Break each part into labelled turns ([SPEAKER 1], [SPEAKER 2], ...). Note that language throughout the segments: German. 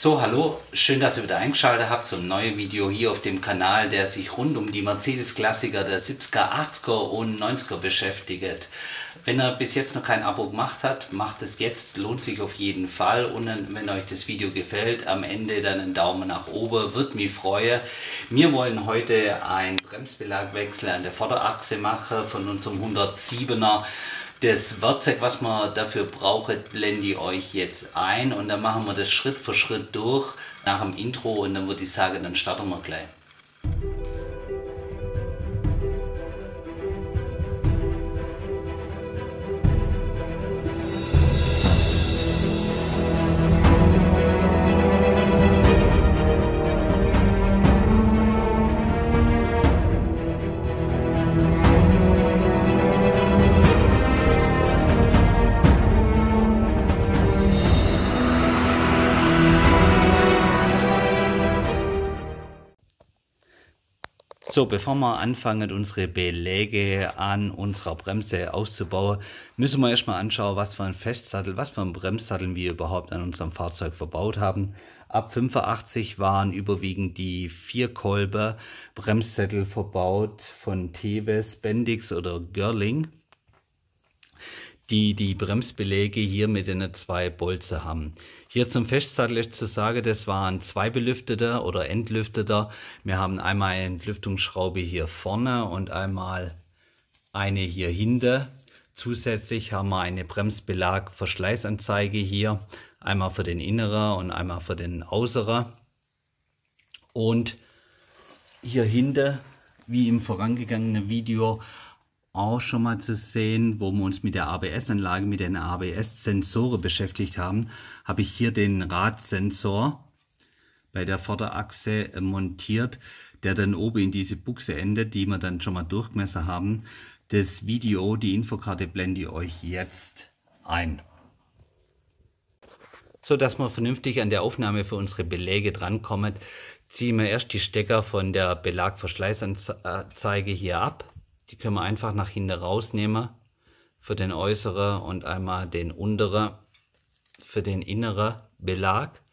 [SPEAKER 1] So, hallo, schön, dass ihr wieder eingeschaltet habt zum neuen Video hier auf dem Kanal, der sich rund um die Mercedes-Klassiker der 70er, 80er und 90er beschäftigt. Wenn ihr bis jetzt noch kein Abo gemacht habt, macht es jetzt, lohnt sich auf jeden Fall. Und wenn euch das Video gefällt, am Ende dann einen Daumen nach oben, würde mich freuen. Wir wollen heute einen Bremsbelagwechsel an der Vorderachse machen von unserem 107er. Das Werkzeug, was man dafür braucht, blende ich euch jetzt ein und dann machen wir das Schritt für Schritt durch nach dem Intro und dann würde ich sagen, dann starten wir gleich. So, bevor wir anfangen, unsere Beläge an unserer Bremse auszubauen, müssen wir erstmal anschauen, was für ein Festsattel, was für ein Bremssattel wir überhaupt an unserem Fahrzeug verbaut haben. Ab 85 waren überwiegend die 4-Kolbe Bremssättel verbaut von Teves, Bendix oder Girling, die Bremsbeläge hier mit den 2 Bolzen haben. Hier zum Festsattel ist zu sagen, das waren 2 belüftete oder entlüftete. Wir haben einmal eine Entlüftungsschraube hier vorne und einmal eine hier hinten. Zusätzlich haben wir eine Bremsbelag-Verschleißanzeige hier, einmal für den inneren und einmal für den äußeren. Und hier hinten, wie im vorangegangenen Video, auch schon mal zu sehen, wo wir uns mit der ABS-Anlage, mit den ABS-Sensoren beschäftigt haben, habe ich hier den Radsensor bei der Vorderachse montiert, der dann oben in diese Buchse endet, die wir dann schon mal durchgemessen haben. Das Video, die Infokarte blende ich euch jetzt ein. So dass wir vernünftig an der Aufnahme für unsere Beläge drankommen, ziehen wir erst die Stecker von der Belag-Verschleißanzeige hier ab. Die können wir einfach nach hinten rausnehmen für den äußeren und einmal den unteren für den inneren Belag.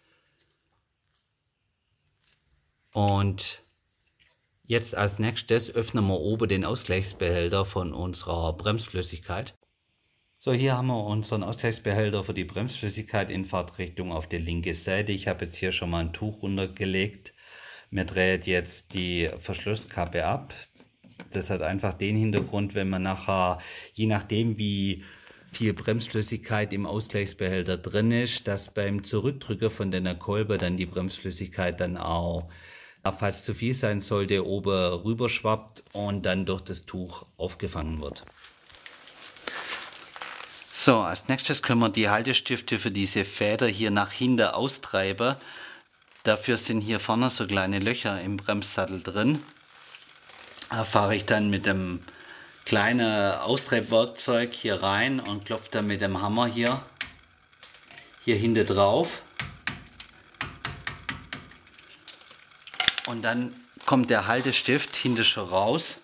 [SPEAKER 1] Und jetzt als nächstes öffnen wir oben den Ausgleichsbehälter von unserer Bremsflüssigkeit. So, hier haben wir unseren Ausgleichsbehälter für die Bremsflüssigkeit in Fahrtrichtung auf der linken Seite. Ich habe jetzt hier schon mal ein Tuch runtergelegt. Mir dreht jetzt die Verschlusskappe ab. Das hat einfach den Hintergrund, wenn man nachher, je nachdem wie viel Bremsflüssigkeit im Ausgleichsbehälter drin ist, dass beim Zurückdrücken von der Kolbe dann die Bremsflüssigkeit dann auch, falls zu viel sein sollte, oben rüber schwappt und dann durch das Tuch aufgefangen wird. So, als nächstes können wir die Haltestifte für diese Feder hier nach hinten austreiben. Dafür sind hier vorne so kleine Löcher im Bremssattel drin. Da fahre ich dann mit dem kleinen Austreibwerkzeug hier rein und klopfe dann mit dem Hammer hier hinten drauf. Und dann kommt der Haltestift hinten schon raus.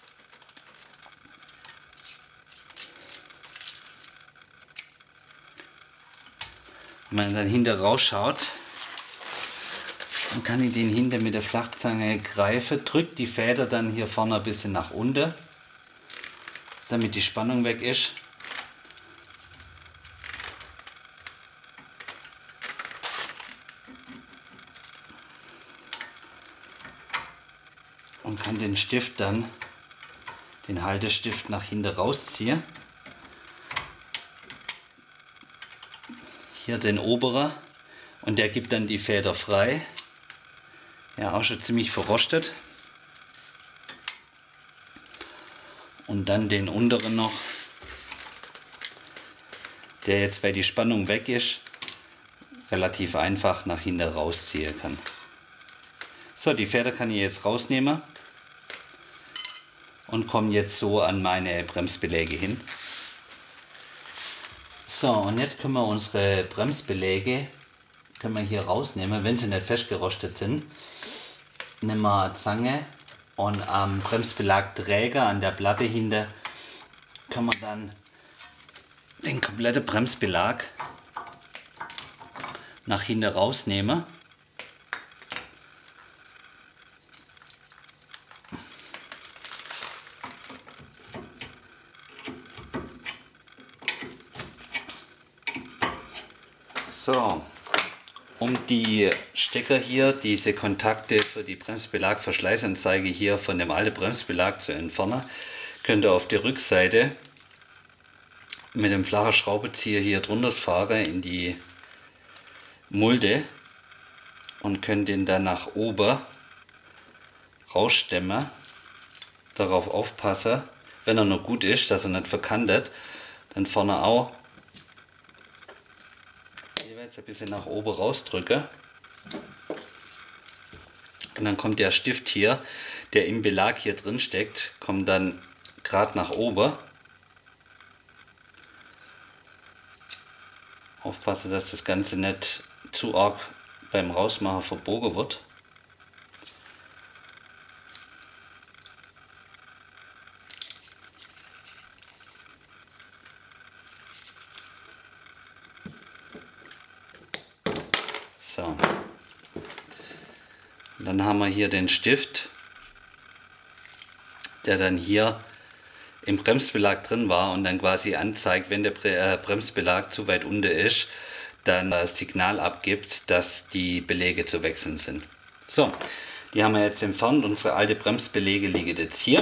[SPEAKER 1] Wenn man dann hinten rausschaut, dann kann ich den hinten mit der Flachzange greifen, drückt die Feder dann hier vorne ein bisschen nach unten, damit die Spannung weg ist. Und kann den Stift dann, den Haltestift nach hinten rausziehen. Hier den oberen und der gibt dann die Feder frei. Ja, auch schon ziemlich verrostet. Und dann den unteren noch, der jetzt, weil die Spannung weg ist, relativ einfach nach hinten rausziehen kann. So, die Feder kann ich jetzt rausnehmen und komme jetzt so an meine Bremsbeläge hin. So, und jetzt können wir unsere Bremsbeläge hier rausnehmen, wenn sie nicht festgerostet sind. Nehmen wir eine Zange und am Bremsbelagträger an der Platte hinter können wir dann den kompletten Bremsbelag nach hinten rausnehme. So, um die Stecker hier, diese Kontakte für die Bremsbelag-Verschleißanzeige hier von dem alten Bremsbelag zu entfernen, könnt ihr auf der Rückseite mit dem flachen Schraubenzieher hier drunter fahren in die Mulde und könnt den dann nach oben rausstemmen. Darauf aufpassen, wenn er noch gut ist, dass er nicht verkantet, dann vorne auch jeweils ein bisschen nach oben rausdrücke. Und dann kommt der Stift hier, der im Belag hier drin steckt, kommt dann gerade nach oben. Aufpassen, dass das Ganze nicht zu arg beim Rausmachen verbogen wird. So. Und dann haben wir hier den Stift, der dann hier im Bremsbelag drin war und dann quasi anzeigt, wenn der Bremsbelag zu weit unten ist, dann das Signal abgibt, dass die Beläge zu wechseln sind. So, die haben wir jetzt entfernt. Unsere alte Bremsbeläge liegen jetzt hier.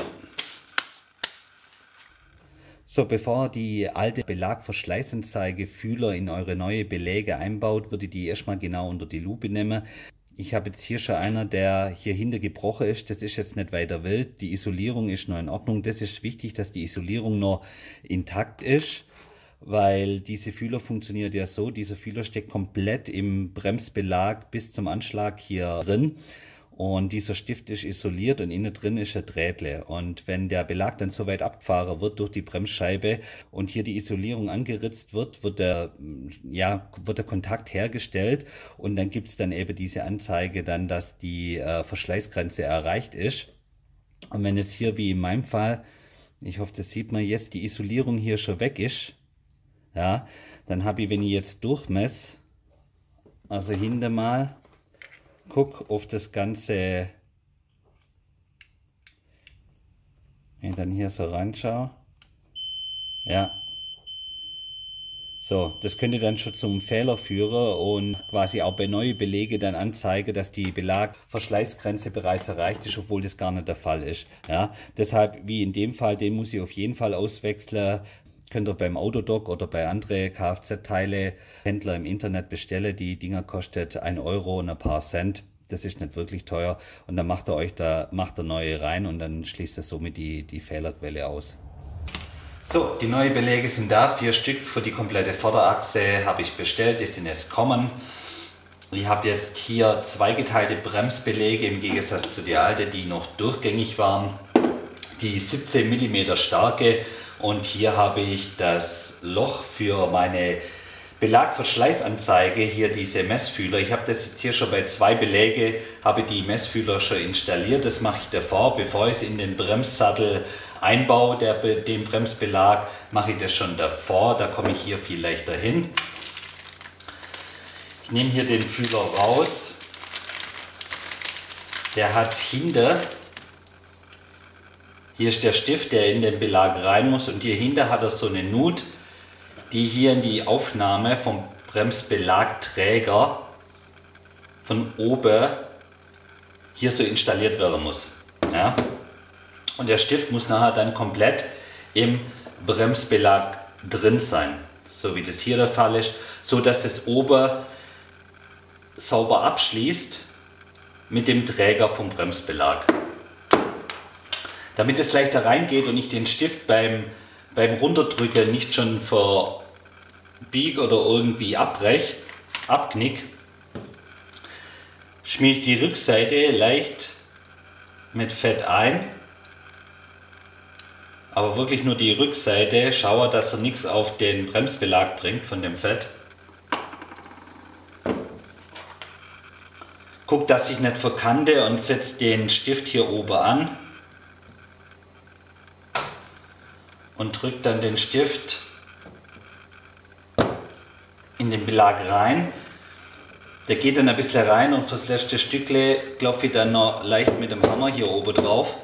[SPEAKER 1] So, bevor ihr die alte Belagverschleißanzeige Fühler in eure neue Beläge einbaut, würde ich die erstmal genau unter die Lupe nehmen. Ich habe jetzt hier schon einer, der hier hinter gebrochen ist. Das ist jetzt nicht weiter wild. Die Isolierung ist noch in Ordnung. Das ist wichtig, dass die Isolierung noch intakt ist, weil diese Fühler funktioniert ja so. Dieser Fühler steckt komplett im Bremsbelag bis zum Anschlag hier drin. Und dieser Stift ist isoliert und innen drin ist ein Drähtle. Und wenn der Belag dann so weit abgefahren wird durch die Bremsscheibe und hier die Isolierung angeritzt wird, wird der Kontakt hergestellt und dann gibt es dann eben diese Anzeige dann, dass die Verschleißgrenze erreicht ist. Und wenn jetzt hier wie in meinem Fall, ich hoffe, das sieht man jetzt, die Isolierung hier schon weg ist, ja, dann habe ich, wenn ich jetzt durchmesse, also hinter mal, guck auf das Ganze, wenn ich dann hier so reinschaue, ja, so, das könnte dann schon zum Fehler führen und quasi auch bei neuen Belege dann anzeigen, dass die Belagverschleißgrenze bereits erreicht ist, obwohl das gar nicht der Fall ist. Ja, deshalb, wie in dem Fall, den muss ich auf jeden Fall auswechseln. Könnt ihr beim Autodoc oder bei anderen Kfz-Teile-Händler im Internet bestellen. Die Dinger kostet 1 Euro und ein paar Cent. Das ist nicht wirklich teuer. Und dann macht ihr neue rein und dann schließt ihr somit die Fehlerquelle aus. So, die neuen Beläge sind da. 4 Stück für die komplette Vorderachse habe ich bestellt. Die sind jetzt kommen. Ich habe jetzt hier zweigeteilte Bremsbeläge im Gegensatz zu den alten, die noch durchgängig waren. Die 17 mm starke. Und hier habe ich das Loch für meine Belagverschleißanzeige, hier diese Messfühler. Ich habe das jetzt hier schon bei 2 Beläge, habe die Messfühler schon installiert. Das mache ich davor, bevor ich es in den Bremssattel einbaue, den Bremsbelag, mache ich das schon davor. Da komme ich hier viel leichter hin. Ich nehme hier den Fühler raus. Der hat hinter, hier ist der Stift, der in den Belag rein muss, und hier hinter hat er so eine Nut, die hier in die Aufnahme vom Bremsbelagträger von oben hier so installiert werden muss. Ja? Und der Stift muss nachher dann komplett im Bremsbelag drin sein, so wie das hier der Fall ist, so dass das oben sauber abschließt mit dem Träger vom Bremsbelag. Damit es leichter reingeht und ich den Stift beim Runterdrücken nicht schon verbiege oder irgendwie abknick, schmiere ich die Rückseite leicht mit Fett ein, aber wirklich nur die Rückseite. Schaue, dass er nichts auf den Bremsbelag bringt von dem Fett. Guck, dass ich nicht verkante und setze den Stift hier oben an. Und drückt dann den Stift in den Belag rein. Der geht dann ein bisschen rein und fürs letzte Stückle klopfe ich dann noch leicht mit dem Hammer hier oben drauf.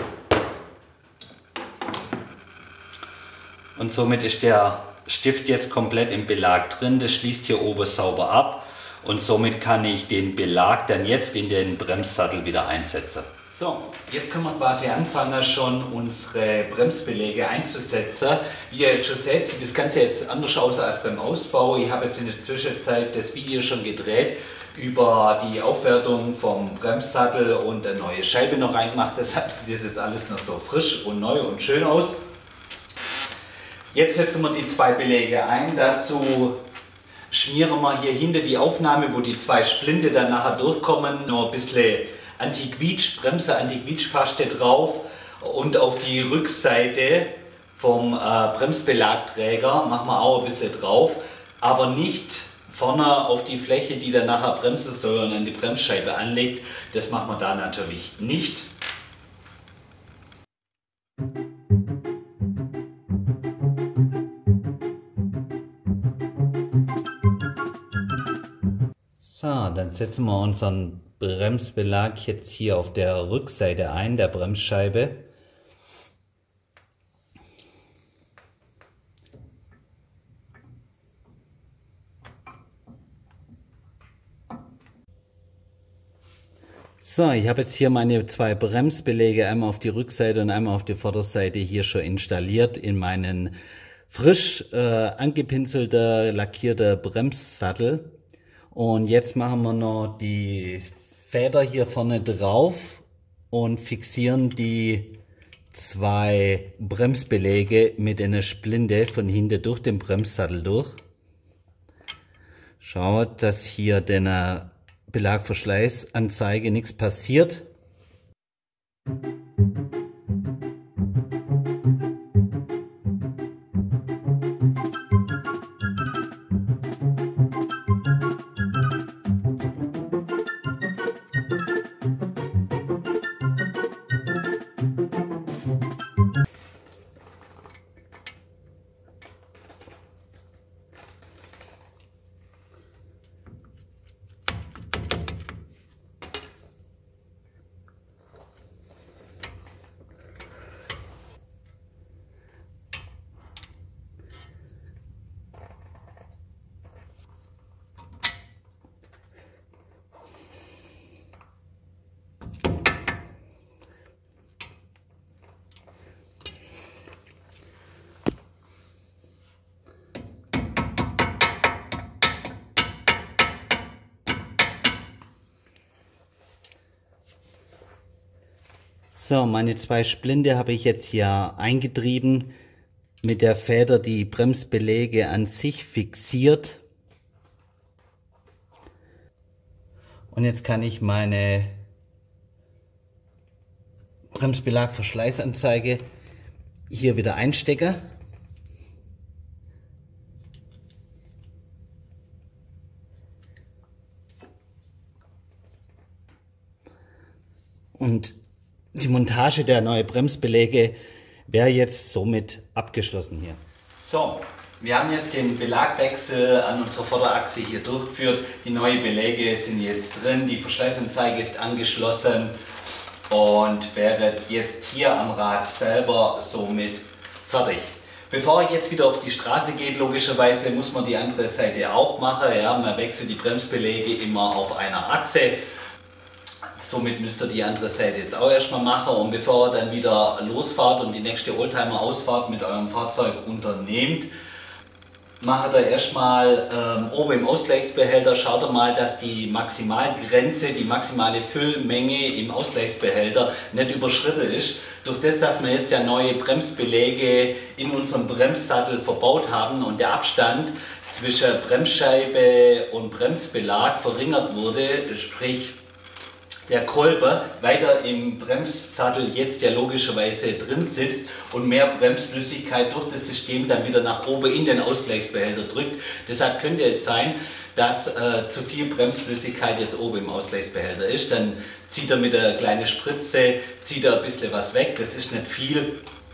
[SPEAKER 1] Und somit ist der Stift jetzt komplett im Belag drin. Das schließt hier oben sauber ab und somit kann ich den Belag dann jetzt in den Bremssattel wieder einsetzen. So, jetzt können wir quasi anfangen, schon unsere Bremsbeläge einzusetzen. Wie ihr jetzt schon seht, sieht das Ganze jetzt anders aus als beim Ausbau. Ich habe jetzt in der Zwischenzeit das Video schon gedreht über die Aufwertung vom Bremssattel und eine neue Scheibe noch reingemacht. Deshalb sieht das jetzt alles noch so frisch und neu und schön aus. Jetzt setzen wir die zwei Beläge ein. Dazu schmieren wir hier hinter die Aufnahme, wo die zwei Splinte dann nachher durchkommen, noch ein bisschen Anti-Quietsch, Bremse Anti-Quietsch-Paste drauf und auf die Rückseite vom Bremsbelagträger machen wir auch ein bisschen drauf, aber nicht vorne auf die Fläche, die dann nachher bremsen soll und an die Bremsscheibe anlegt. Das machen wir da natürlich nicht. So, dann setzen wir unseren Bremsbelag jetzt hier auf der Rückseite ein, der Bremsscheibe. So, ich habe jetzt hier meine zwei Bremsbeläge, einmal auf die Rückseite und einmal auf die Vorderseite hier schon installiert in meinen frisch angepinselten, lackierten Bremssattel. Und jetzt machen wir noch die Feder hier vorne drauf und fixieren die zwei Bremsbeläge mit einer Splinte von hinten durch den Bremssattel durch. Schaut, dass hier der Belagverschleißanzeige nichts passiert. So, meine zwei Splinte habe ich jetzt hier eingetrieben, mit der Feder die Bremsbeläge an sich fixiert. Und jetzt kann ich meine Bremsbelagverschleißanzeige hier wieder einstecken. Und die Montage der neuen Bremsbeläge wäre jetzt somit abgeschlossen hier. So, wir haben jetzt den Belagwechsel an unserer Vorderachse hier durchgeführt. Die neuen Beläge sind jetzt drin, die Verschleißanzeige ist angeschlossen und wäre jetzt hier am Rad selber somit fertig. Bevor er jetzt wieder auf die Straße geht, logischerweise muss man die andere Seite auch machen. Ja, man wechselt die Bremsbeläge immer auf einer Achse. Somit müsst ihr die andere Seite jetzt auch erstmal machen, und bevor ihr dann wieder losfahrt und die nächste Oldtimer-Ausfahrt mit eurem Fahrzeug unternehmt, macht ihr erstmal oben im Ausgleichsbehälter, schaut ihr mal, dass die Maximalgrenze, die maximale Füllmenge im Ausgleichsbehälter nicht überschritten ist. Durch das, dass wir jetzt ja neue Bremsbeläge in unserem Bremssattel verbaut haben und der Abstand zwischen Bremsscheibe und Bremsbelag verringert wurde, sprich der Kolber weiter im Bremssattel jetzt ja logischerweise drin sitzt und mehr Bremsflüssigkeit durch das System dann wieder nach oben in den Ausgleichsbehälter drückt. Deshalb könnte es sein, dass zu viel Bremsflüssigkeit jetzt oben im Ausgleichsbehälter ist. Dann zieht er mit der kleinen Spritze, zieht er ein bisschen was weg, das ist nicht viel.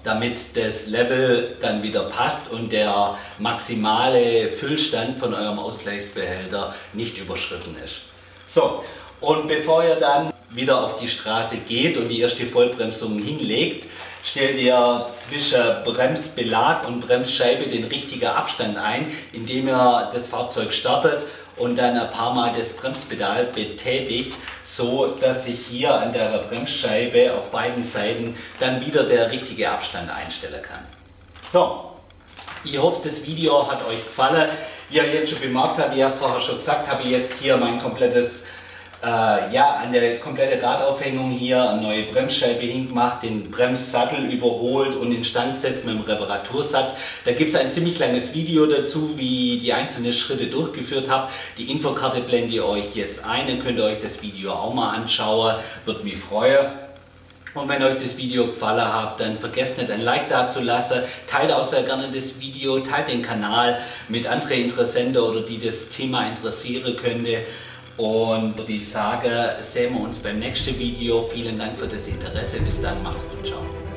[SPEAKER 1] damit das Level dann wieder passt und der maximale Füllstand von eurem Ausgleichsbehälter nicht überschritten ist. So, und bevor ihr dann wieder auf die Straße geht und die erste Vollbremsung hinlegt, stellt ihr zwischen Bremsbelag und Bremsscheibe den richtigen Abstand ein, indem ihr das Fahrzeug startet und dann ein paar Mal das Bremspedal betätigt, so dass sich hier an der Bremsscheibe auf beiden Seiten dann wieder der richtige Abstand einstellen kann. So, ich hoffe, das Video hat euch gefallen. Wie ihr jetzt schon bemerkt habt, wie ich vorher schon gesagt habe, ich jetzt hier mein komplettes an der komplette Radaufhängung hier eine neue Bremsscheibe hingemacht, den Bremssattel überholt und instand setzt mit dem Reparatursatz. Da gibt es ein ziemlich langes Video dazu, wie ich die einzelnen Schritte durchgeführt habe. Die Infokarte blende ich euch jetzt ein, dann könnt ihr euch das Video auch mal anschauen, würde mich freuen. Und wenn euch das Video gefallen hat, dann vergesst nicht ein Like da zu lassen, teilt auch sehr gerne das Video, teilt den Kanal mit anderen Interessenten oder die das Thema interessieren könnte. Und ich sage, sehen wir uns beim nächsten Video. Vielen Dank für das Interesse. Bis dann, macht's gut, ciao.